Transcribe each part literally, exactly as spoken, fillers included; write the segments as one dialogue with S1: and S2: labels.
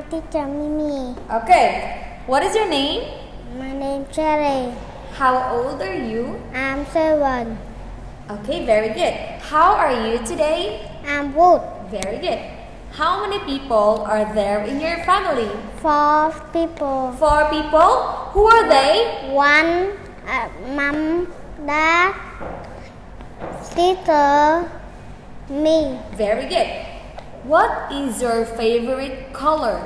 S1: teacher Mimi.
S2: Okay. What is your name?
S1: My name is Cherry.
S2: How old are you?
S1: I'm seven.
S2: Okay, very good. How are you today?
S1: I'm good.
S2: Very good. How many people are there in your family?
S1: Four people.
S2: Four people. Who are they?
S1: One, uh, mom, dad, sister, me.
S2: Very good. What is your favorite color?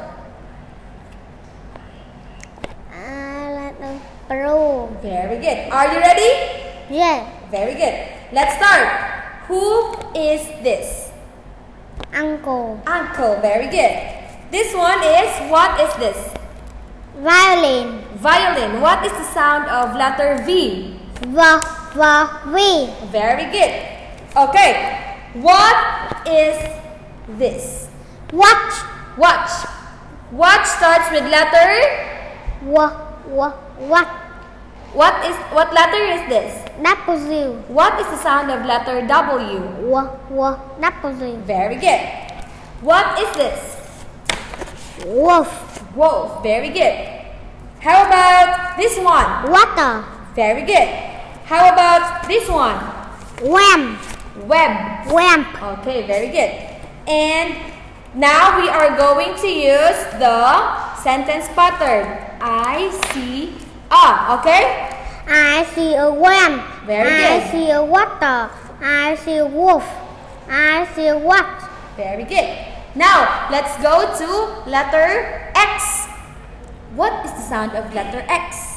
S1: I like the blue.
S2: Very good. Are you ready?
S1: Yeah.
S2: Very good. Let's start. Who is this?
S1: Uncle.
S2: Uncle. Very good. This one is, what is this?
S1: Violin.
S2: Violin. What is the sound of letter V?
S1: V, V, V.
S2: Very good. Okay. What is this?
S1: Watch.
S2: Watch. Watch starts with letter.
S1: W, W, what?
S2: What is what letter is this?
S1: W.
S2: What is the sound of letter W?
S1: W, W, W.
S2: Very good. What is this?
S1: Wolf.
S2: Wolf. Very good. How about this one?
S1: Water.
S2: Very good. How about this one?
S1: Wham.
S2: Web.
S1: Wham.
S2: Okay, very good. And now we are going to use the sentence pattern. I see a. Okay?
S1: I see a wham.
S2: Very
S1: I
S2: good.
S1: see a water. I see a wolf. I see a what?
S2: Very good. Now, let's go to letter X. What is the sound of letter X?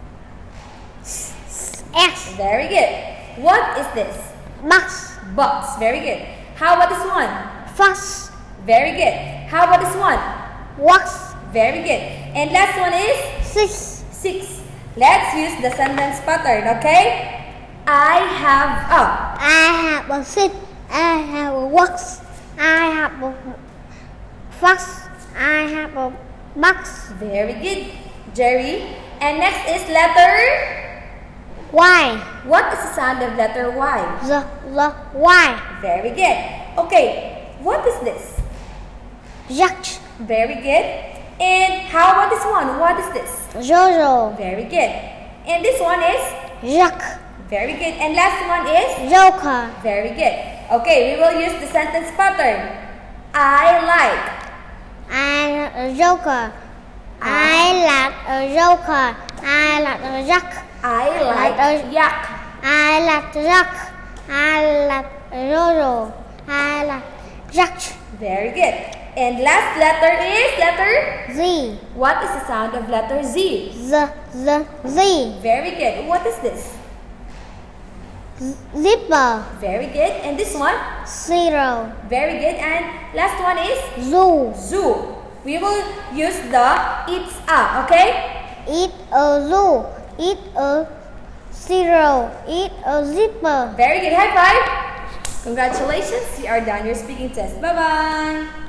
S1: X.
S2: Very good. What is this?
S1: Box.
S2: Box. Very good. How about this one?
S1: Fox.
S2: Very good. How about this one?
S1: Wax.
S2: Very good. And last one is
S1: Six.
S2: six. Let's use the sentence pattern, okay? I have a.
S1: I have a six. I have a wax. I have a fox. I have a box.
S2: Very good, Jerry. And next is letter
S1: Y.
S2: What is the sound of letter Y?
S1: The, the Y.
S2: Very good. Okay, what is this?
S1: Jack.
S2: Very good. And how about this one? What is this?
S1: Jojo.
S2: Very good. And this one is?
S1: Jack.
S2: Very good. And last one is?
S1: Joker.
S2: Very good. Okay, we will use the sentence pattern. I like.
S1: I like a joker. I like a joker. I like a jack.
S2: I like
S1: Like a-
S2: yak.
S1: I like jack. I like a jojo. I like jack.
S2: Very good. And last letter is letter?
S1: Z.
S2: What is the sound of letter Z?
S1: The, the, Z.
S2: Very good. What is this?
S1: Zipper.
S2: Very good. And this one?
S1: Zero.
S2: Very good. And last one is?
S1: Zoo.
S2: Zoo. We will use the it's a, okay?
S1: Eat a zoo. Eat a zero. Eat a zipper.
S2: Very good. High five. Congratulations. You are done your speaking test. Bye-bye.